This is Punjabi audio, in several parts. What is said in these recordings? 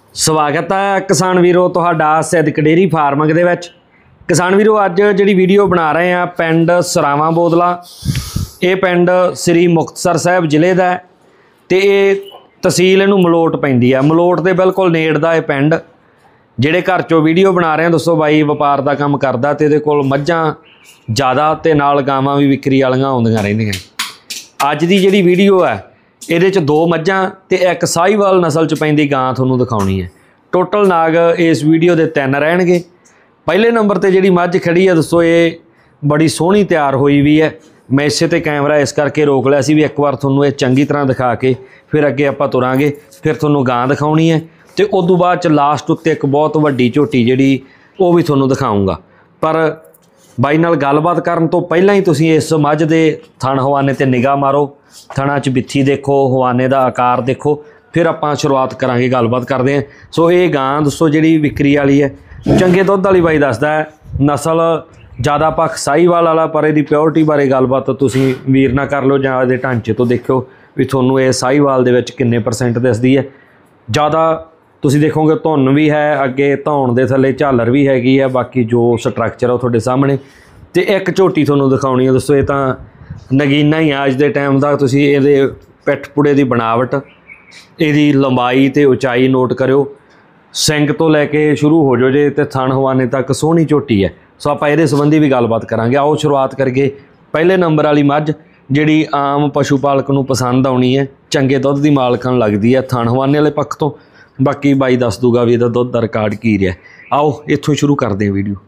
ਸਵਾਗਤ ਹੈ ਕਿਸਾਨ ਵੀਰੋ ਤੁਹਾਡਾ ਸਿੱਧਕ ਡੇਅਰੀ ਫਾਰਮਿੰਗ ਦੇ ਵਿੱਚ। ਕਿਸਾਨ ਵੀਰੋ ਅੱਜ ਜਿਹੜੀ ਵੀਡੀਓ ਬਣਾ ਰਹੇ ਆ ਪਿੰਡ ਸਰਾਵਾਂ ਬੋਦਲਾ, ਇਹ ਪਿੰਡ ਸ੍ਰੀ ਮੁਕਤਸਰ ਸਾਹਿਬ ਜ਼ਿਲ੍ਹੇ ਦਾ ਤੇ ਇਹ ਤਹਿਸੀਲ ਇਹਨੂੰ ਮਲੋਟ ਪੈਂਦੀ ਆ। ਮਲੋਟ ਦੇ ਬਿਲਕੁਲ ਨੇੜ ਦਾ ਇਹ ਪਿੰਡ। ਜਿਹੜੇ ਘਰ ਚੋਂ ਵੀਡੀਓ ਬਣਾ ਰਹੇ ਆ ਦੋਸਤੋ ਬਾਈ ਵਪਾਰ ਦਾ ਕੰਮ ਕਰਦਾ ਤੇ ਇਹਦੇ ਕੋਲ ਮੱਝਾਂ ਜ਼ਿਆਦਾ ਤੇ ਨਾਲ ਗਾਵਾਂ ਵੀ ਵਿਕਰੀ ਵਾਲੀਆਂ ਆਉਂਦੀਆਂ ਰਹਿੰਦੀਆਂ। ਅੱਜ ਦੀ ਜਿਹੜੀ ਵੀਡੀਓ ਹੈ ਇਹਦੇ 'ਚ 2 ਮੱਝਾਂ ਤੇ ਇੱਕ ਸਾਹੀਵਾਲ ਨਸਲ 'ਚ ਪੈਂਦੀ ਗਾਂ ਤੁਹਾਨੂੰ ਦਿਖਾਉਣੀ ਹੈ। ਟੋਟਲ ਨਾਗ ਇਸ ਵੀਡੀਓ ਦੇ 3 ਰਹਿਣਗੇ। ਪਹਿਲੇ ਨੰਬਰ ਤੇ ਜਿਹੜੀ ਮੱਝ ਖੜੀ ਹੈ ਦੋਸਤੋ ਇਹ ਬੜੀ ਸੋਹਣੀ ਤਿਆਰ ਹੋਈ ਵੀ ਹੈ। ਮੈਂ ਇਸੇ ਤੇ ਕੈਮਰਾ ਇਸ ਕਰਕੇ ਰੋਕ ਲਿਆ ਸੀ ਵੀ ਇੱਕ ਵਾਰ ਤੁਹਾਨੂੰ ਇਹ ਚੰਗੀ ਤਰ੍ਹਾਂ ਦਿਖਾ ਕੇ ਫਿਰ ਅੱਗੇ ਆਪਾਂ ਤੁਰਾਂਗੇ। ਫਿਰ ਤੁਹਾਨੂੰ ਗਾਂ ਦਿਖਾਉਣੀ ਹੈ ਤੇ ਉਸ ਤੋਂ ਬਾਅਦ 'ਚ ਲਾਸਟ ਉੱਤੇ ਇੱਕ ਬਹੁਤ ਵੱਡੀ ਝੋਟੀ ਜਿਹੜੀ ਉਹ ਵੀ ਤੁਹਾਨੂੰ ਦਿਖਾਊਂਗਾ। ਪਰ ਬਾਈ ਨਾਲ ਗੱਲਬਾਤ ਕਰਨ ਤੋਂ ਪਹਿਲਾਂ ਹੀ ਤੁਸੀਂ ਇਸ ਮੱਝ ਦੇ ਥਣ ਹਵਾਨੇ ਤੇ ਨਿਗਾਹ ਮਾਰੋ। ਥਣਾਂ 'ਚ ਬਿੱਥੀ ਦੇਖੋ, ਹਵਾਨੇ ਦਾ ਆਕਾਰ ਦੇਖੋ, ਫਿਰ ਆਪਾਂ ਸ਼ੁਰੂਆਤ ਕਰਾਂਗੇ, ਗੱਲਬਾਤ ਕਰਦੇ ਹਾਂ। ਸੋ ਇਹ ਗਾਂ ਦੋਸਤੋ ਜਿਹੜੀ ਵਿਕਰੀ ਵਾਲੀ ਹੈ, ਚੰਗੇ ਦੁੱਧ ਵਾਲੀ ਬਾਈ ਦੱਸਦਾ ਹੈ। ਨਸਲ ਜ਼ਿਆਦਾ ਪੱਖ ਸਾਹੀਵਾਲ ਵਾਲਾ, ਪਰ ਇਹਦੀ ਪਿਓਰਿਟੀ ਬਾਰੇ ਗੱਲਬਾਤ ਤੁਸੀਂ ਵੀਰ ਨਾਲ ਕਰ ਲਓ ਜਾਂ ਇਹਦੇ ਢਾਂਚੇ ਤੋਂ ਦੇਖਿਓ ਵੀ ਤੁਹਾਨੂੰ ਇਹ ਸਾਹੀਵਾਲ ਦੇ ਵਿੱਚ ਕਿੰਨੇ % ਦਿਸਦੀ ਹੈ। ਜ਼ਿਆਦਾ ਤੁਸੀਂ ਦੇਖੋਗੇ ਧੁੰਨ ਵੀ ਹੈ, ਅੱਗੇ ਧੌਣ ਦੇ ਥੱਲੇ ਝਾਲਰ ਵੀ ਹੈਗੀ ਹੈ, ਬਾਕੀ ਜੋ ਸਟਰਕਚਰ ਆ ਉਹ ਤੁਹਾਡੇ ਸਾਹਮਣੇ। ਤੇ ਇੱਕ ਝੋਟੀ ਤੁਹਾਨੂੰ ਦਿਖਾਉਣੀ ਹੈ ਦੋਸਤੋ, ਇਹ ਤਾਂ ਨਗੀਨਾ ਹੀ ਆ ਅੱਜ ਦੇ ਟਾਈਮ ਦਾ। ਤੁਸੀਂ ਇਹਦੇ ਪਿੱਠ ਪੁੜੇ ਦੀ ਬਣਾਵਟ, ਇਹਦੀ ਲੰਬਾਈ ਤੇ ਉਚਾਈ ਨੋਟ ਕਰਿਓ। ਸਿੰਗ ਤੋਂ ਲੈ ਕੇ ਸ਼ੁਰੂ ਹੋ ਜਾਓ ਜੇ ਤੇ ਥਣ ਹਵਾਨੇ ਤੱਕ ਸੋਹਣੀ ਝੋਟੀ ਹੈ। ਸੋ ਆਪਾਂ ਇਹਦੇ ਸੰਬੰਧੀ ਵੀ ਗੱਲਬਾਤ ਕਰਾਂਗੇ। ਆਓ ਸ਼ੁਰੂਆਤ ਕਰਕੇ ਪਹਿਲੇ ਨੰਬਰ ਵਾਲੀ ਮੱਝ ਜਿਹੜੀ ਆਮ ਪਸ਼ੂ ਪਾਲਕ ਨੂੰ ਪਸੰਦ ਆਉਣੀ ਹੈ, ਚੰਗੇ ਦੁੱਧ ਦੀ ਮਾਲਕਣ ਲੱਗਦੀ ਹੈ ਥਣ ਹਵਾਨੇ ਵਾਲੇ ਪੱਖ ਤੋਂ। ਬਾਕੀ ਬਾਈ ਦੱਸ ਦੂਗਾ ਵੀ ਇਹਦਾ ਦੁੱਧ ਦਾ ਰਿਕਾਰਡ ਕੀ ਰਿਹਾ। ਆਓ ਇੱਥੋਂ ਸ਼ੁਰੂ ਕਰਦੇ ਹਾਂ ਵੀਡੀਓ।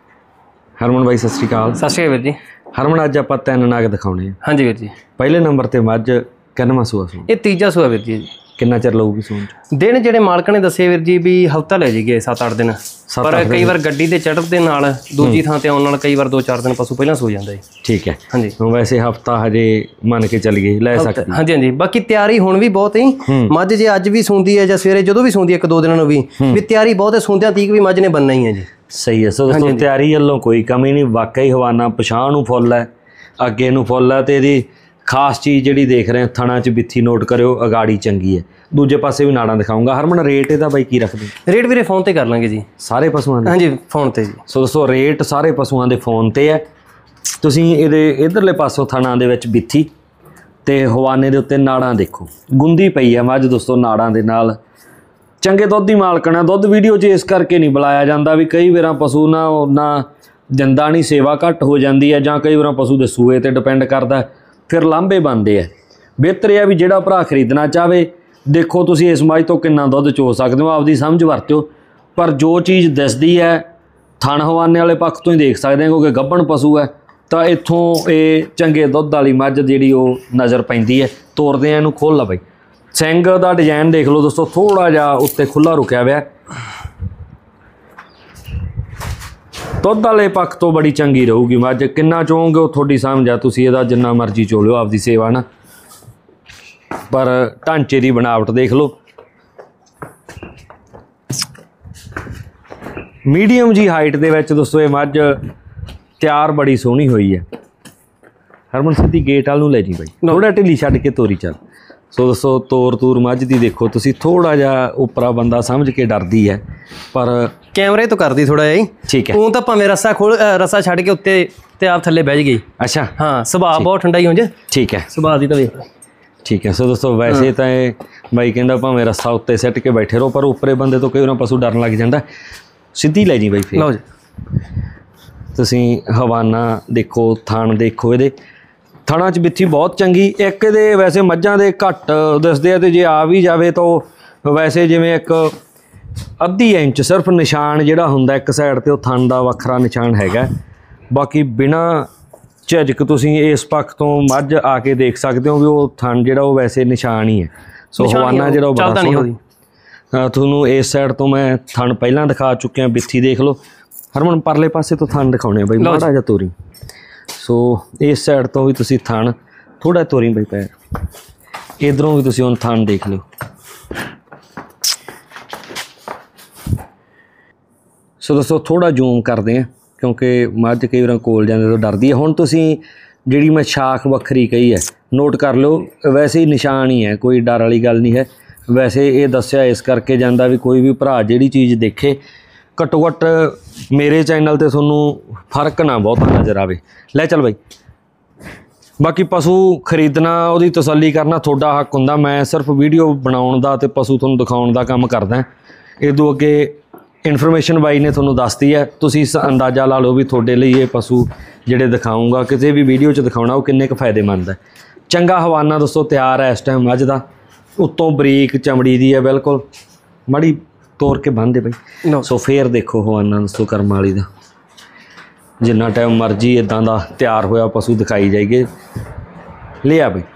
ਹਰਮਨ ਬਾਈ ਸਤਿ ਸ਼੍ਰੀ ਅਕਾਲ। ਸਤਿ ਸ਼੍ਰੀ ਅਕਾਲ ਵੀਰ ਜੀ। ਹਰਮਨ ਅੱਜ ਆਪਾਂ 3 ਨਾਗ ਦਿਖਾਉਣੇ ਆ। ਹਾਂਜੀ ਵੀਰ ਜੀ। ਪਹਿਲੇ ਨੰਬਰ ਤੇ ਮੱਝ ਕਿੰਨਵਾਂ ਸੂਆ ਸੂ? ਇਹ ਤੀਜਾ ਸੂਆ ਵੀਰ ਜੀ। ਕਿੰਨਾ ਚਿਰ ਲਊਗੀ ਸੂਣ 'ਚ? ਦਿਨ ਜਿਹੜੇ ਮਾਲਕ ਨੇ ਦੱਸੇ ਵੀਰ ਜੀ ਵੀ ਹਫਤਾ ਲੈ ਜੀਗੇ 7-8 ਦਿਨ। ਪਰ ਕਈ ਵਾਰ ਗੱਡੀ ਦੇ ਚੜ੍ਹਨ ਦੇ ਨਾਲ ਦੂਜੀ ਥਾਂ ਤੇ ਆਉਣ ਨਾਲ ਕਈ ਵਾਰ 2-4 ਦਿਨ ਪਸ਼ੂ ਪਹਿਲਾਂ ਸੋ ਜਾਂਦਾ ਹੈ। ਠੀਕ ਹੈ। ਹਾਂਜੀ ਵੈਸੇ ਹਫਤਾ ਹਜੇ ਮੰਨ ਕੇ ਚੱਲੀਏ ਲੈ ਸਕਦੇ। ਹਾਂਜੀ ਬਾਕੀ ਤਿਆਰੀ ਹੁਣ ਵੀ ਬਹੁਤ ਹੈ। ਮੱਝ ਜੇ ਅੱਜ ਵੀ ਸੌਂਦੀ ਹੈ ਜਾਂ ਸਵੇਰੇ ਜਦੋਂ ਵੀ ਸੌਂਦੀ ਹੈ 1-2 ਦਿਨਾਂ ਨੂੰ ਵੀ ਤਿਆਰੀ ਬਹੁਤ ਹੈ। ਸੌਂਦਿਆਂ ਤੀਕ ਵੀ ਮੱਝ ਨੇ ਬਣਨਾ ਹੀ ਹੈ ਜੀ। ਸਹੀ ਹੈ। ਸੋ ਦੋਸਤੋ ਤਿਆਰੀ ਵੱਲੋਂ ਕੋਈ ਕਮੀ ਨਹੀਂ। ਵਾਕਈ ਹਵਾਨਾ ਪਛਾਣ ਨੂੰ ਫੁੱਲ ਹੈ, ਅੱਗੇ ਨੂੰ ਫੁੱਲ ਹੈ। ਤੇ ਇਹਦੀ ਖਾਸ ਚੀਜ਼ ਜਿਹੜੀ ਦੇਖ ਰਹੇ ਥਣਾ 'ਚ ਬਿੱਥੀ ਨੋਟ ਕਰਿਓ, ਅਗਾੜੀ ਚੰਗੀ ਹੈ। ਦੂਜੇ ਪਾਸੇ ਵੀ ਨਾੜਾਂ ਦਿਖਾਊਂਗਾ। ਹਰਮਨ ਰੇਟ ਇਹਦਾ ਬਾਈ ਕੀ ਰੱਖਦੇ? ਰੇਟ ਵੀਰੇ ਫੋਨ ਤੇ ਕਰ ਲਾਂਗੇ ਜੀ ਸਾਰੇ ਪਸ਼ੂਆਂ ਦੇ। ਹਾਂਜੀ ਫੋਨ ਤੇ ਜੀ। ਸੋ ਦੋਸਤੋ ਰੇਟ ਸਾਰੇ ਪਸ਼ੂਆਂ ਦੇ ਫੋਨ ਤੇ ਹੈ। ਤੁਸੀਂ ਇਹਦੇ ਇਧਰਲੇ ਪਾਸੋਂ ਥਣਾਂ ਦੇ ਵਿੱਚ ਬਿੱਥੀ ਤੇ ਹਵਾਨੇ ਦੇ ਉੱਤੇ ਨਾੜਾਂ ਦੇਖੋ, ਗੁੰਦੀ ਪਈ ਹੈ ਮੱਝ ਦੋਸਤੋ ਨਾੜਾਂ ਦੇ ਨਾਲ। ਚੰਗੇ ਦੁੱਧ ਦੀ ਮਾਲਕਣ ਹੈ। ਦੁੱਧ ਵੀਡੀਓ 'ਚ ਇਸ ਕਰਕੇ ਨਹੀਂ ਬੁਲਾਇਆ ਜਾਂਦਾ ਵੀ ਕਈ ਵਾਰਾਂ ਪਸ਼ੂ ਨਾ ਉਹਨਾਂ ਦਿੰਦਾ ਨਹੀਂ, ਸੇਵਾ ਘੱਟ ਹੋ ਜਾਂਦੀ ਹੈ, ਜਾਂ ਕਈ ਵਾਰਾਂ ਪਸ਼ੂ ਦੇ ਸੂਏ ਤੇ ਡਿਪੈਂਡ ਕਰਦਾ, ਫਿਰ ਲਾਂਭੇ ਬਣਦੇ ਆ। ਬਿਹਤਰ ਇਹ ਆ ਵੀ ਜਿਹੜਾ ਭਰਾ ਖਰੀਦਣਾ ਚਾਹਵੇ ਦੇਖੋ ਤੁਸੀਂ ਇਸ ਮੱਝ ਤੋਂ ਕਿੰਨਾ ਦੁੱਧ ਚੋ ਸਕਦੇ ਹੋ, ਆਪਦੀ ਸਮਝ ਵਰਤਿਓ। ਪਰ ਜੋ ਚੀਜ਼ ਦਿਸਦੀ ਹੈ ਥਣ ਹਵਾਨੇ ਵਾਲੇ ਪੱਖ ਤੋਂ ਹੀ ਦੇਖ ਸਕਦੇ ਹਾਂ, ਕਿਉਂਕਿ ਗੱਭਣ ਪਸ਼ੂ ਹੈ ਤਾਂ ਇੱਥੋਂ ਇਹ ਚੰਗੇ ਦੁੱਧ ਵਾਲੀ ਮੱਝ ਜਿਹੜੀ ਉਹ ਨਜ਼ਰ ਪੈਂਦੀ ਹੈ। ਤੋਰਦੇ ਆ ਇਹਨੂੰ, ਖੋਲ੍ਹ ਲਾ ਬਾਈ। ਸਿੰਘ ਦਾ ਡਿਜ਼ਾਈਨ ਦੇਖ ਲਓ ਦੋਸਤੋ, ਥੋੜ੍ਹਾ ਜਿਹਾ ਉੱਤੇ ਖੁੱਲ੍ਹਾ ਰੁਕਿਆ ਹੋਇਆ। ਦੁੱਧ ਵਾਲੇ ਪੱਖ ਤੋਂ ਬੜੀ ਚੰਗੀ ਰਹੂਗੀ ਮੱਝ। ਕਿੰਨਾ ਚੋਂਗੇ ਉਹ ਤੁਹਾਡੀ ਸਮਝ ਆ, ਤੁਸੀਂ ਇਹਦਾ ਜਿੰਨਾ ਮਰਜ਼ੀ ਚੋ ਲਿਓ ਆਪਦੀ ਸੇਵਾ ਨਾ। ਪਰ ਢਾਂਚੇ ਦੀ ਬਣਾਵਟ ਦੇਖ ਲਓ, ਮੀਡੀਅਮ ਜੀ ਹਾਈਟ ਦੇ ਵਿੱਚ ਦੋਸਤੋ ਇਹ ਮੱਝ ਤਿਆਰ ਬੜੀ ਸੋਹਣੀ ਹੋਈ ਹੈ। ਹਰਮਨ ਸਿੱਧੀ ਗੇਟ ਵੱਲ ਨੂੰ ਲੈ ਜੀ ਬਾਈ, ਥੋੜ੍ਹਾ ਢਿੱਲੀ ਛੱਡ ਕੇ ਤੋਰੀ ਚੱਲ। ਸੋ ਦੋਸਤੋ ਤੋਰ ਮੱਝ ਦੀ ਦੇਖੋ ਤੁਸੀਂ, ਥੋੜ੍ਹਾ ਜਿਹਾ ਉੱਪਰਾ ਬੰਦਾ ਸਮਝ ਕੇ ਡਰਦੀ ਹੈ ਪਰ ਕੈਮਰੇ ਤੋਂ ਕਰਦੀ ਥੋੜ੍ਹਾ ਜਿਹਾ। ਠੀਕ ਹੈ। ਉਹ ਤਾਂ ਭਾਵੇਂ ਰੱਸਾ ਛੱਡ ਕੇ ਉੱਤੇ ਤੇ ਆਪ ਥੱਲੇ ਬਹਿ ਗਈ। ਅੱਛਾ ਹਾਂ, ਸੁਭਾਅ ਬਹੁਤ ਠੰਡਾ ਹੀ ਹੁੰਜ। ਠੀਕ ਹੈ, ਸੁਭਾਅ ਦੀ ਤਾਂ ਵੇਖ। ਠੀਕ ਹੈ। ਸੋ ਦੋਸਤੋ ਵੈਸੇ ਤਾਂ ਇਹ ਬਾਈ ਕਹਿੰਦਾ ਭਾਵੇਂ ਰੱਸਾ ਉੱਤੇ ਸਿੱਟ ਕੇ ਬੈਠੇ ਰਹੋ, ਪਰ ਉੱਪਰੇ ਬੰਦੇ ਤੋਂ ਕਈ ਵਾਰ ਪਸ਼ੂ ਡਰਨ ਲੱਗ ਜਾਂਦਾ। ਸਿੱਧੀ ਲੈ ਜੀ ਬਾਈ ਫਿਰ। ਲਓ ਜੀ ਤੁਸੀਂ ਹਵਾਨਾ ਦੇਖੋ, ਥਣ ਦੇਖੋ, ਇਹਦੇ ਥਣਾਂ 'ਚ ਬਿੱਥੀ ਬਹੁਤ ਚੰਗੀ। ਇੱਕ ਇਹਦੇ ਵੈਸੇ ਮੱਝਾਂ ਦੇ ਘੱਟ ਦਿਸਦੇ ਆ ਤੇ ਜੇ ਆ ਵੀ ਜਾਵੇ ਤਾਂ ਵੈਸੇ ਜਿਵੇਂ ਇੱਕ ਅੱਧੀ ਇੰਚ ਸਿਰਫ ਨਿਸ਼ਾਨ ਜਿਹੜਾ ਹੁੰਦਾ ਇੱਕ ਸਾਈਡ ਤੇ ਉਹ ਥਣ ਦਾ ਵੱਖਰਾ ਨਿਸ਼ਾਨ ਹੈਗਾ। ਬਾਕੀ ਬਿਨਾਂ ਝਿਜਕ ਤੁਸੀਂ ਇਸ ਪੱਖ ਤੋਂ ਮੱਝ ਆ ਕੇ ਦੇਖ ਸਕਦੇ ਹੋ ਵੀ ਉਹ ਥਣ ਜਿਹੜਾ ਉਹ ਵੈਸੇ ਨਿਸ਼ਾਨ ਹੀ ਹੈ। ਸੋ ਹਵਾਨਾ ਜਿਹੜਾ ਉਹ ਬੜਾ ਸੋਹਣਾ। ਤੁਹਾਨੂੰ ਇਸ ਸਾਈਡ ਤੋਂ ਮੈਂ ਥਣ ਪਹਿਲਾਂ ਦਿਖਾ ਚੁੱਕਿਆ, ਬਿੱਥੀ ਦੇਖ ਲਓ। ਹਰਮਨ ਪਰਲੇ ਪਾਸੇ ਤੋਂ ਥਣ ਦਿਖਾਉਣੇ ਬਾਈ, ਮਾੜਾ ਜਿਹਾ ਤੋਰੀ। ਸੋ ਇਸ ਸਾਈਡ ਤੋਂ ਵੀ ਤੁਸੀਂ ਥਣ ਥੋੜ੍ਹਾ ਤੋਰੀ ਬਾਈ ਪੈਰ, ਇੱਧਰੋਂ ਵੀ ਤੁਸੀਂ ਹੁਣ ਥਣ ਦੇਖ ਲਿਓ। ਸੋ ਦੋਸਤੋ ਥੋੜ੍ਹਾ ਜ਼ੂਮ ਕਰਦੇ ਹਾਂ ਕਿਉਂਕਿ ਮੱਝ ਕਈ ਵਾਰ ਕੋਲ ਜਾਂਦੇ ਤੋਂ ਡਰਦੀ ਹੈ। ਹੁਣ ਤੁਸੀਂ ਜਿਹੜੀ ਮੈਂ ਸ਼ਾਖ ਵੱਖਰੀ ਕਹੀ ਹੈ ਨੋਟ ਕਰ ਲਓ, ਵੈਸੇ ਹੀ ਨਿਸ਼ਾਨ ਹੀ ਹੈ, ਕੋਈ ਡਰ ਵਾਲੀ ਗੱਲ ਨਹੀਂ ਹੈ। ਵੈਸੇ ਇਹ ਦੱਸਿਆ ਇਸ ਕਰਕੇ ਜਾਂਦਾ ਵੀ ਕੋਈ ਵੀ ਭਰਾ ਜਿਹੜੀ ਚੀਜ਼ ਦੇਖੇ ਘੱਟੋ ਘੱਟ ਮੇਰੇ ਚੈਨਲ ਤੇ ਤੁਹਾਨੂੰ ਫਰਕ ਨਾ ਬਹੁਤਾ ਨਜ਼ਰ ਆਵੇ। ਲੈ ਚੱਲ ਬਾਈ, ਬਾਕੀ ਪਸ਼ੂ ਖਰੀਦਣਾ ਉਹਦੀ ਤਸੱਲੀ ਕਰਨਾ ਤੁਹਾਡਾ ਹੱਕ ਹੁੰਦਾ। ਮੈਂ ਸਿਰਫ ਵੀਡੀਓ ਬਣਾਉਣ ਦਾ ਤੇ ਪਸ਼ੂ ਤੁਹਾਨੂੰ ਦਿਖਾਉਣ ਦਾ ਕੰਮ ਕਰਦਾ। ਇਦੋਂ ਅੱਗੇ ਇਨਫੋਰਮੇਸ਼ਨ ਬਾਈ ਨੇ ਤੁਹਾਨੂੰ ਦੱਸਤੀ ਹੈ, ਤੁਸੀਂ ਅੰਦਾਜ਼ਾ ਲਾ ਲਓ ਵੀ ਤੁਹਾਡੇ ਲਈ ਇਹ ਪਸ਼ੂ ਜਿਹੜੇ ਦਿਖਾਊਂਗਾ ਕਿਸੇ ਵੀ ਵੀਡੀਓ 'ਚ ਦਿਖਾਉਣਾ ਉਹ ਕਿੰਨੇ ਕੁ ਫਾਇਦੇਮੰਦ ਹੈ। ਚੰਗਾ ਹਵਾਨਾ ਦੋਸਤੋ ਤਿਆਰ ਹੈ ਇਸ ਟਾਈਮ ਮੱਝ ਦਾ, ਉੱਤੋਂ ਬਰੀਕ ਚਮੜੀ ਦੀ ਹੈ ਬਿਲਕੁਲ, ਮਾੜੀ ਤੋੜ ਕੇ ਬੰਨ੍ਹ ਦੇ ਬਈ। ਸੋ ਫੇਰ ਦੇਖੋ ਹਵਾਨਾ ਦੋਸਤੋ ਕਰਮ ਵਾਲੀ ਦਾ, ਜਿੰਨਾ ਟਾਈਮ ਮਰਜ਼ੀ ਇੱਦਾਂ ਦਾ ਤਿਆਰ ਹੋਇਆ ਪਸ਼ੂ ਦਿਖਾਈ ਜਾਈਏ। ਲਿਆ ਬਈ,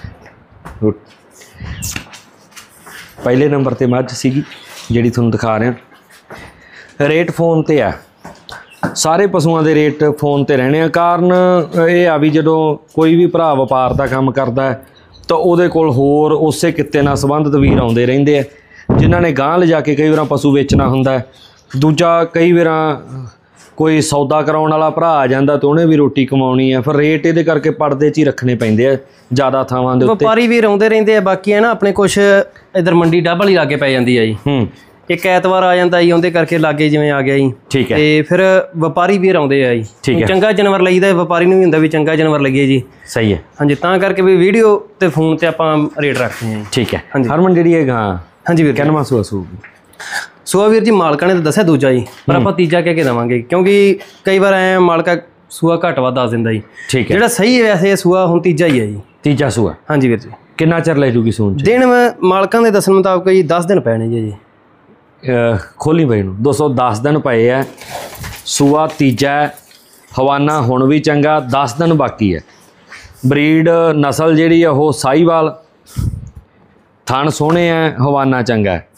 ਪਹਿਲੇ ਨੰਬਰ 'ਤੇ ਮੱਝ ਸੀਗੀ ਜਿਹੜੀ ਤੁਹਾਨੂੰ ਦਿਖਾ ਰਿਹਾ। ਰੇਟ ਫੋਨ 'ਤੇ ਆ, ਸਾਰੇ ਪਸ਼ੂਆਂ ਦੇ ਰੇਟ ਫੋਨ 'ਤੇ ਰਹਿਣੇ ਆ। ਕਾਰਨ ਇਹ ਆ ਵੀ ਜਦੋਂ ਕੋਈ ਵੀ ਭਰਾ ਵਪਾਰ ਦਾ ਕੰਮ ਕਰਦਾ ਤਾਂ ਉਹਦੇ ਕੋਲ ਹੋਰ ਉਸੇ ਕਿੱਤੇ ਨਾਲ ਸੰਬੰਧਿਤ ਵੀਰ ਆਉਂਦੇ ਰਹਿੰਦੇ ਆ, ਜਿਨ੍ਹਾਂ ਨੇ ਗਾਂਹ ਲਿਜਾ ਕੇ ਕਈ ਵਾਰਾਂ ਪਸ਼ੂ ਵੇਚਣਾ ਹੁੰਦਾ। ਦੂਜਾ ਕਈ ਵਾਰਾਂ ਕੋਈ ਸੌਦਾ ਕਰਾਉਣ ਵਾਲਾ ਭਰਾ ਆ ਜਾਂਦਾ ਤੇ ਉਹਨੇ ਵੀ ਰੋਟੀ ਕਮਾਉਣੀ ਆ, ਫਿਰ ਰੇਟ ਇਹਦੇ ਕਰਕੇ ਪਰਦੇ 'ਚ ਹੀ ਰੱਖਣੇ ਪੈਂਦੇ ਆ ਜ਼ਿਆਦਾ ਥਾਵਾਂ ਦੇ ਉੱਤੇ। ਵਪਾਰੀ ਵੀਰ ਆਉਂਦੇ ਰਹਿੰਦੇ ਆ। ਬਾਕੀ ਹੈ ਨਾ ਆਪਣੇ ਕੁਛ ਇੱਧਰ ਮੰਡੀ ਡੱਬ ਵਾਲੀ ਲਾਗੇ ਪੈ ਜਾਂਦੀ ਆ ਜੀ, ਇੱਕ ਐਤਵਾਰ ਆ ਜਾਂਦਾ ਜੀ, ਉਹਦੇ ਕਰਕੇ ਲਾਗੇ ਜਿਵੇਂ ਆ ਗਿਆ ਜੀ। ਠੀਕ ਹੈ। ਤੇ ਫਿਰ ਵਪਾਰੀ ਵੀਰ ਆਉਂਦੇ ਆ ਜੀ, ਚੰਗਾ ਜਾਨਵਰ ਲਈਦਾ, ਵਪਾਰੀ ਨੂੰ ਵੀ ਹੁੰਦਾ ਵੀ ਚੰਗਾ ਜਾਨਵਰ ਲਈਏ ਜੀ। ਸਹੀ ਹੈ। ਹਾਂਜੀ, ਤਾਂ ਕਰਕੇ ਵੀ ਵੀਡੀਓ ਤੇ ਫੋਨ ਤੇ ਆਪਾਂ ਰੇਟ ਰੱਖਦੇ ਹਾਂ। ਠੀਕ ਹੈ। ਹਰਮਨ ਜਿਹੜੀ ਹੈ ਗਾਂ, ਹਾਂਜੀ ਵੀਰ, ਕਿੰਨਵਾਂ ਸੂਆ ਸੂਗੀ? ਸੂਆ ਵੀਰ ਜੀ ਮਾਲਕਾਂ ਨੇ ਤਾਂ ਦੱਸਿਆ ਦੂਜਾ ਜੀ, ਪਰ ਆਪਾਂ ਤੀਜਾ ਕਹਿ ਕੇ ਦੇਵਾਂਗੇ, ਕਿਉਂਕਿ ਕਈ ਵਾਰ ਐ ਮਾਲਕਾ ਸੂਆ ਘੱਟ ਵੱਧ ਦੱਸ ਦਿੰਦਾ ਜੀ। ਠੀਕ ਹੈ। ਜਿਹੜਾ ਸਹੀ ਵੈਸੇ ਸੂਆ ਹੁਣ ਤੀਜਾ ਹੀ ਹੈ ਜੀ। ਤੀਜਾ ਸੂਆ? ਹਾਂਜੀ ਵੀਰ ਜੀ। ਕਿੰਨਾ ਚਿਰ ਲੈ ਜੂਗੀ ਸੂਣ 'ਚ? ਦਿਨ ਮਾਲਕਾਂ ਦੇ ਦੱਸਣ ਮੁਤਾਬਕ ਜੀ 10 ਦਿਨ ਪੈਣੇ ਜੀ। ਖੋਲੀ ਬਾਈ ਨੂੰ 210 ਦਿਨ ਪਏ ਹੈ, ਸੂਆ ਤੀਜਾ ਹੈ, ਹਵਾਨਾ ਹੁਣ ਵੀ ਚੰਗਾ, 10 ਦਿਨ ਬਾਕੀ ਹੈ। ਬਰੀਡ ਨਸਲ ਜਿਹੜੀ ਆ ਉਹ ਸਾਹੀਵਾਲ, ਥਣ ਸੋਹਣੇ ਹੈ, ਹਵਾਨਾ ਚੰਗਾ ਹੈ।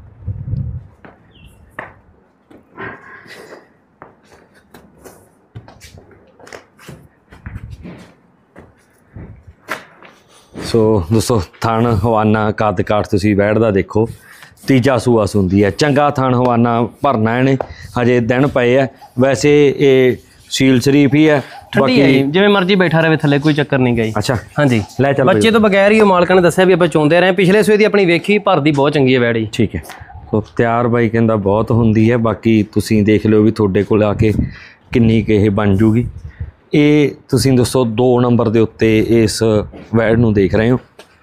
ਸੋ ਦੋਸਤੋ ਥਣ ਹਵਾਨਾ ਕੱਦ ਕਾਠ ਤੁਸੀਂ ਬੈਠਦਾ ਦੇਖੋ, ਤੀਜਾ ਸੂਆ ਸੁੰਦੀ ਹੈ, ਚੰਗਾ ਥਣ ਹਵਾਨਾ ਭਰਨਾ ਇਹਨੇ, ਹਜੇ ਦਿਨ ਪਏ ਆ। ਵੈਸੇ ਇਹ ਸੀਲ ਸ਼ਰੀਫ ਹੀ ਹੈ, ਬਾਕੀ ਜਿਵੇਂ ਮਰਜ਼ੀ ਬੈਠਾ ਰਹੇ ਥੱਲੇ, ਕੋਈ ਚੱਕਰ ਨਹੀਂ ਗਈ। ਅੱਛਾ, ਹਾਂਜੀ। ਲੈ ਚੱਲ, ਬੱਚੇ ਤੋਂ ਬਗੈਰ ਹੀ ਉਹ ਮਾਲਕਾਂ ਨੇ ਦੱਸਿਆ ਵੀ ਆਪਾਂ ਚੋਂਦੇ ਰਹੇ, ਪਿਛਲੇ ਸੂਏ ਦੀ ਆਪਣੀ ਵੇਖੀ, ਭਰਦੀ ਬਹੁਤ ਚੰਗੀ ਹੈ ਵੈੜ ਜੀ। ਠੀਕ ਹੈ। ਸੋ ਤਿਆਰ ਬਾਈ ਕਹਿੰਦਾ ਬਹੁਤ ਹੁੰਦੀ ਹੈ, ਬਾਕੀ ਤੁਸੀਂ ਦੇਖ ਲਿਓ ਵੀ ਤੁਹਾਡੇ ਕੋਲ ਆ ਕੇ ਕਿੰਨੀ ਕੁ ਇਹ ਬਣ ਜੂਗੀ। ਇਹ ਤੁਸੀਂ ਦੱਸੋ 2 ਨੰਬਰ ਦੇ ਉੱਤੇ ਇਸ ਵੈੜ ਨੂੰ ਦੇਖ ਰਹੇ ਹੋ।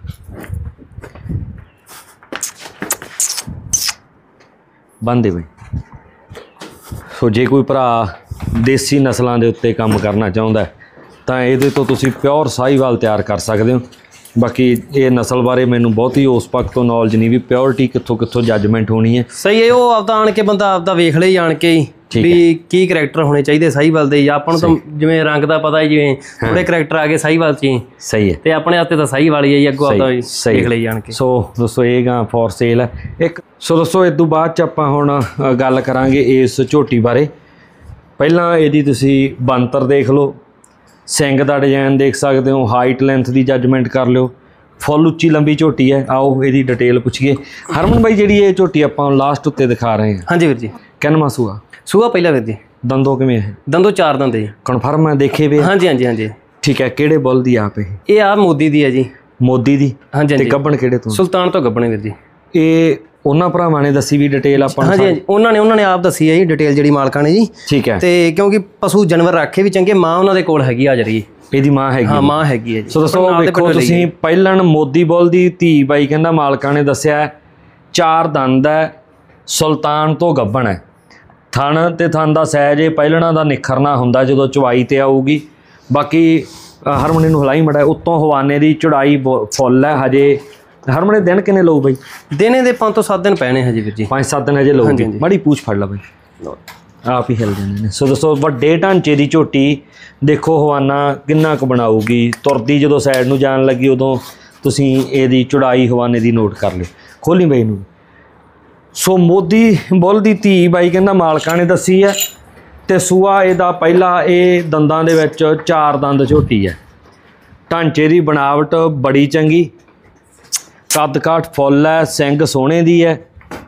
ਬੰਦੇ ਬਈ। ਸੋ ਜੇ ਕੋਈ ਭਰਾ ਦੇਸੀ ਨਸਲਾਂ ਦੇ ਉੱਤੇ ਕੰਮ ਕਰਨਾ ਚਾਹੁੰਦਾ ਤਾਂ ਇਹਦੇ ਤੋਂ ਤੁਸੀਂ ਪਿਓਰ ਸਾਹੀਵਾਲ ਤਿਆਰ ਕਰ ਸਕਦੇ ਹੋ। ਬਾਕੀ ਇਹ ਨਸਲ ਬਾਰੇ ਮੈਨੂੰ ਬਹੁਤੀ ਉਸ ਪੱਖ ਤੋਂ ਨੌਲੇਜ ਨਹੀਂ ਵੀ ਪਿਓਰਿਟੀ ਕਿੱਥੋਂ ਜੱਜਮੈਂਟ ਹੋਣੀ ਹੈ। ਸਹੀ ਹੈ, ਉਹ ਆਪਦਾ ਆਣ ਕੇ ਬੰਦਾ ਆਪਦਾ ਵੇਖ ਲਈ ਜਾਣ ਕੇ ਵੀ ਕੀ ਕਰੈਕਟਰ ਹੋਣੇ ਚਾਹੀਦੇ ਸਾਹੀਵਾਲ ਦੇ। ਆਪਾਂ ਨੂੰ ਤਾਂ ਜਿਵੇਂ ਰੰਗ ਦਾ ਪਤਾ, ਜਿਵੇਂ ਥੋੜੇ ਕਰੈਕਟਰ ਆ ਗਏ ਸਾਹੀਵਾਲ 'ਚ। ਸਹੀ ਹੈ। ਤੇ ਆਪਣੇ ਹੱਥੇ ਤਾਂ ਸਾਹੀਵਾਲ ਹੀ ਹੈ, ਅੱਗੋਂ ਆਪਦਾ ਵੇਖ ਲਈ ਜਾਣ ਕੇ। ਸੋ ਦੋਸਤੋ ਇਹ ਗਾਂ ਫੋਰ ਸੇਲ ਹੈ ਇੱਕ। ਸੋ ਦੋਸਤੋ ਇਸ ਤੋਂ ਬਾਅਦ 'ਚ ਆਪਾਂ ਹੁਣ ਗੱਲ ਕਰਾਂਗੇ ਇਸ ਝੋਟੀ ਬਾਰੇ। ਪਹਿਲਾਂ ਇਹਦੀ ਤੁਸੀਂ ਬੰਤਰ ਦੇਖ ਲਓ, ਸਿੰਘ ਦਾ ਡਿਜ਼ਾਈਨ ਦੇਖ ਸਕਦੇ ਹੋ, ਹਾਈਟ ਲੈਂਥ ਦੀ ਜੱਜਮੈਂਟ ਕਰ ਲਿਓ। ਫੁੱਲ ਉੱਚੀ ਲੰਬੀ ਝੋਟੀ ਹੈ। ਆਓ ਇਹਦੀ ਡਿਟੇਲ ਪੁੱਛੀਏ। ਹਰਮਨ ਬਾਈ ਜਿਹੜੀ ਇਹ ਝੋਟੀ ਆਪਾਂ ਲਾਸਟ ਉੱਤੇ ਦਿਖਾ ਰਹੇ ਹਾਂ, ਹਾਂਜੀ ਵੀਰ ਜੀ, ਕਿੰਨਵਾਂ ਸੂਆ? ਸੂਆ ਪਹਿਲਾ ਵੀਰ ਜੀ। ਦੰਦੋਂ ਕਿਵੇਂ ਹੈ? ਦੰਦੋਂ 4 ਦੰਦ ਜੀ। ਕਨਫਰਮ ਹੈ? ਦੇਖੇ ਵੇ? ਹਾਂਜੀ ਹਾਂਜੀ ਹਾਂਜੀ। ਠੀਕ ਹੈ। ਕਿਹੜੇ ਬੁੱਲ ਦੀ ਆਪ ਇਹ ਆ ਮੋਦੀ ਦੀ ਹੈ ਜੀ। ਮੋਦੀ ਦੀ? ਹਾਂਜੀ। ਤੇ ਗੱਬਣ ਕਿਹੜੇ ਤੋਂ? ਸੁਲਤਾਨ ਤੋਂ ਗੱਬਣੇ ਵੀਰ ਜੀ। ਇਹ ਉਹਨਾਂ ਭਰਾਵਾਂ ਨੇ ਦੱਸੀ ਵੀ ਡਿਟੇਲ ਆਪਾਂ ਨੂੰ? ਹਾਂਜੀ ਹਾਂਜੀ, ਉਹਨਾਂ ਨੇ ਆਪ ਦੱਸੀ ਹੈ ਜੀ ਡਿਟੇਲ, ਜਿਹੜੀ ਮਾਲਕਾਂ ਨੇ ਜੀ। ਠੀਕ ਹੈ। ਤੇ ਕਿਉਂਕਿ ਪਸ਼ੂ ਜਾਨਵਰ ਰੱਖੇ ਵੀ ਚੰਗੇ, ਮਾਂ ਉਹਨਾਂ ਦੇ ਕੋਲ ਹੈਗੀ ਆ ਜਿਹੜੀ ਇਹਦੀ ਮਾਂ ਹੈਗੀ? ਹਾਂ, ਮਾਂ ਹੈਗੀ ਹੈ ਜੀ। ਸੋ ਦੱਸੋ, ਵੇਖੋ ਤੁਸੀਂ ਪਹਿਲਣ ਮੋਦੀ ਬੁੱਲ ਦੀ ਧੀ ਬਾਈ ਕਹਿੰਦਾ ਮਾਲਕਾਂ ਨੇ ਦੱਸਿਆ 4 ਦੰਦ ਹੈ, ਸੁਲਤਾਨ ਤੋਂ ਗੱਬਣ ਹੈ। ਥਣ ਤੇ ਥਣ ਦਾ ਸਾਈਜ਼ ਇਹ ਪਹਿਲਣਾ ਦਾ ਨਿਖਰਨਾ ਹੁੰਦਾ ਜਦੋਂ ਚਵਾਈ ਤੇ ਆਊਗੀ। ਬਾਕੀ ਹਰਮਨ ਨੂੰ ਹਲਾਈ ਮੜਾ, ਉੱਤੋਂ ਹਵਾਨੇ ਦੀ ਚੜਾਈ ਫੁੱਲ ਹੈ। ਹਜੇ ਹਰਮਨ ਦਿਨ ਕਿੰਨੇ ਲਊ ਬਾਈ? ਦਿਨੇ ਦੇ 5 ਤੋਂ 7 ਦਿਨ ਪੈਣੇ ਹਜੇ ਵੀਰ ਜੀ। 5-7 ਦਿਨ ਹਜੇ ਲਊਗੀ। ਮਾੜੀ ਪੂਛ ਫੜ ਲਾ ਬਾਈ, ਆਪ ਹੀ ਹਿਲ ਜਾਂਦੇ ਨੇ। ਸੋ ਦੋਸਤੋ ਵੱਡੇ ਢਾਂਚੇ ਦੀ ਝੋਟੀ ਦੇਖੋ, ਹਵਾਨਾ ਕਿੰਨਾ ਕੁ ਬਣਾਊਗੀ। ਤੁਰਦੀ ਜਦੋਂ ਸਾਈਡ ਨੂੰ ਜਾਣ ਲੱਗੀ ਉਦੋਂ ਤੁਸੀਂ ਇਹਦੀ ਚੜਾਈ ਹਵਾਨੇ ਦੀ ਨੋਟ ਕਰ ਲਿਓ। ਖੋਲੀ ਬਾਈ ਨੂੰ। ਸੋ ਮੋਦੀ ਬੁੱਲ ਦੀ ਧੀ ਬਾਈ ਕਹਿੰਦਾ ਮਾਲਕਾਂ ਨੇ ਦੱਸੀ ਹੈ, ਤੇ ਸੂਆ ਇਹਦਾ ਪਹਿਲਾ। ਇਹ ਦੰਦਾਂ ਦੇ ਵਿੱਚ 4 ਦੰਦ ਝੋਟੀ ਹੈ। ਢਾਂਚੇ ਦੀ ਬਣਾਵਟ ਬੜੀ ਚੰਗੀ, ਕੱਦ ਕਾਠ ਫੁੱਲ ਹੈ, ਸਿੰਘ ਸੋਹਣੇ ਦੀ ਹੈ।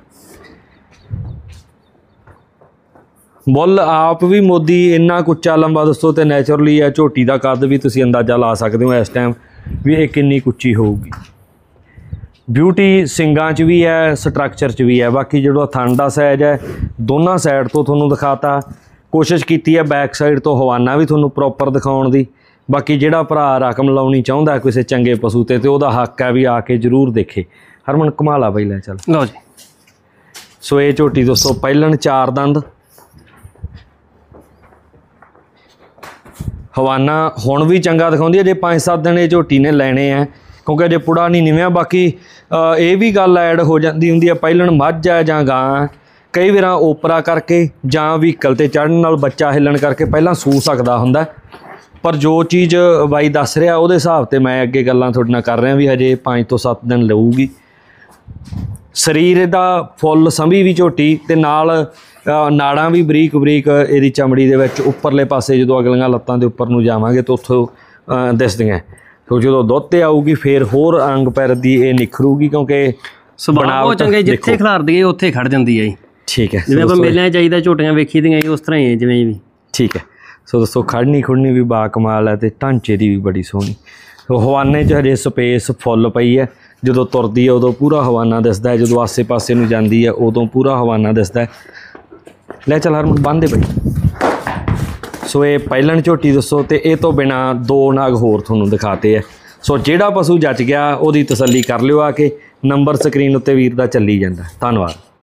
ਬੁੱਲ ਆਪ ਵੀ ਮੋਦੀ ਇੰਨਾ ਕੁੱਚਾ ਲੰਬਾ ਦੱਸੋ, ਤੇ ਨੈਚੁਰਲੀ ਹੈ। ਝੋਟੀ ਦਾ ਕੱਦ ਵੀ ਤੁਸੀਂ ਅੰਦਾਜ਼ਾ ਲਾ ਸਕਦੇ ਹੋ ਇਸ ਟਾਈਮ ਵੀ ਇਹ ਕਿੰਨੀ ਕੁੱਚੀ ਹੋਊਗੀ। ਬਿਊਟੀ ਸਿੰਗਾਂ 'ਚ ਵੀ ਹੈ, ਸਟਰਕਚਰ 'ਚ ਵੀ ਹੈ। ਬਾਕੀ ਜਿਹੜਾ ਥਣ ਦਾ ਸਾਈਜ਼ ਹੈ ਦੋਨਾਂ ਸਾਈਡ ਤੋਂ ਤੁਹਾਨੂੰ ਦਿਖਾਤਾ। ਕੋਸ਼ਿਸ਼ ਕੀਤੀ ਹੈ ਬੈਕ ਸਾਈਡ ਤੋਂ ਹਵਾਨਾ ਵੀ ਤੁਹਾਨੂੰ ਪ੍ਰੋਪਰ ਦਿਖਾਉਣ ਦੀ। ਬਾਕੀ ਜਿਹੜਾ ਭਰਾ ਰਕਮ ਲਾਉਣੀ ਚਾਹੁੰਦਾ ਕਿਸੇ ਚੰਗੇ ਪਸ਼ੂ ਤੇ ਉਹਦਾ ਹੱਕ ਹੈ ਵੀ ਆ ਕੇ ਜ਼ਰੂਰ ਦੇਖੇ। ਹਰਮਨ ਕਮਾਲਾ ਬਈ ਲੈ ਚੱਲ। ਲਓ ਜੀ। ਸੋ ਇਹ ਝੋਟੀ ਦੋਸਤੋ ਪਹਿਲਣ 4 ਦੰਦ, ਹਵਾਨਾ ਹੁਣ ਵੀ ਚੰਗਾ ਦਿਖਾਉਂਦੀ ਹੈ। ਜੇ 5-7 ਦਿਨ ਇਹ ਝੋਟੀ ਨੇ ਲੈਣੇ ਆ ਕਿਉਂਕਿ ਅਜੇ ਪੁੜਾ ਨਹੀਂ ਨਿਵਿਆ। ਬਾਕੀ ਇਹ ਵੀ ਗੱਲ ਐਡ ਹੋ ਜਾਂਦੀ ਹੁੰਦੀ ਹੈ ਪਹਿਲਣ ਮੱਝ ਹੈ ਜਾਂ ਗਾਂ, ਕਈ ਵਾਰ ਓਪਰਾ ਕਰਕੇ ਜਾਂ ਵਹੀਕਲ ਤੇ ਚੜ੍ਹਨ ਨਾਲ ਬੱਚਾ ਹਿੱਲਣ ਕਰਕੇ ਪਹਿਲਾਂ ਸੂ ਸਕਦਾ ਹੁੰਦਾ। ਪਰ ਜੋ ਚੀਜ਼ ਬਾਈ ਦੱਸ ਰਿਹਾ ਉਹਦੇ ਹਿਸਾਬ ਤੇ ਮੈਂ ਅੱਗੇ ਗੱਲਾਂ ਤੁਹਾਡੇ ਨਾਲ ਕਰ ਰਿਹਾ ਵੀ ਹਜੇ 5 ਤੋਂ 7 ਦਿਨ ਲਊਗੀ। ਸਰੀਰ ਇਹਦਾ ਫੁੱਲ ਸੰਭੀ ਵੀ ਝੋਟੀ ਤੇ ਨਾਲ ਨਾੜਾਂ ਵੀ ਬਰੀਕ ਬਰੀਕ ਇਹਦੀ ਚਮੜੀ ਦੇ ਵਿੱਚ ਉੱਪਰਲੇ ਪਾਸੇ ਜਦੋਂ ਅਗਲੀਆਂ ਲੱਤਾਂ ਦੇ ਉੱਪਰ ਨੂੰ ਜਾਵਾਂਗੇ ਤਾਂ ਉੱਥੋਂ ਦਿਸਦੀਆਂ। ਸੋ ਜਦੋਂ ਦੁੱਧ ਤੇ ਆਊਗੀ ਫਿਰ ਹੋਰ ਅੰਗ ਪੈਰ ਦੀ ਇਹ ਨਿਖਰੂਗੀ ਕਿਉਂਕਿ ਸੁਭਾਅ ਬਹੁਤ ਚੰਗੇ, ਜਿੱਥੇ ਖਿਲਾਰਦੀ ਹੈ ਉੱਥੇ ਖੜ ਜਾਂਦੀ ਹੈ ਜੀ। ਠੀਕ ਹੈ, ਜਿਵੇਂ ਆਪਾਂ ਮੇਲਿਆਂ 'ਚ ਜਾਈਦਾ ਝੋਟੀਆਂ ਵੇਖੀ ਦੀਆਂ ਜੀ ਉਸ ਤਰ੍ਹਾਂ ਹੀ ਹੈ ਜਿਵੇਂ ਵੀ। ਠੀਕ ਹੈ। ਸੋ ਦੋਸਤੋ ਖੜਨੀ ਖੁੜਨੀ ਵੀ ਬਾ ਕਮਾਲ ਹੈ ਤੇ ਢਾਂਚੇ ਦੀ ਵੀ ਬੜੀ ਸੋਹਣੀ। ਸੋ ਹਵਾਨੇ 'ਚ ਹਜੇ ਸਪੇਸ ਫੁੱਲ ਪਈ ਹੈ। ਜਦੋਂ ਤੁਰਦੀ ਹੈ ਉਦੋਂ ਪੂਰਾ ਹਵਾਨਾ ਦਿਸਦਾ ਹੈ, ਜਦੋਂ ਆਸੇ ਪਾਸੇ ਨੂੰ ਜਾਂਦੀ ਹੈ ਉਦੋਂ ਪੂਰਾ ਹਵਾਨਾ ਦਿਸਦਾ ਹੈ। ਲੈ ਚੱਲ ਹਰਮਨ ਬੰਨ੍ਹ ਦੇ ਬਈ। ਸੋ ਇਹ ਪਹਿਲਣ ਝੋਟੀ ਦੱਸੋ ਤੇ ਇਹ ਤੋਂ ਬਿਨਾ 2 ਨਾਗ ਹੋਰ ਤੁਹਾਨੂੰ ਦਿਖਾਤੇ ਹੈ। ਸੋ ਜਿਹੜਾ ਪਸ਼ੂ ਜੱਚ ਗਿਆ ਉਹਦੀ ਤਸੱਲੀ ਕਰ ਲਿਓ ਆ ਕੇ। ਨੰਬਰ ਸਕਰੀਨ ਉੱਤੇ ਵੀਰ ਦਾ ਚੱਲੀ ਜਾਂਦਾ। ਧੰਨਵਾਦ।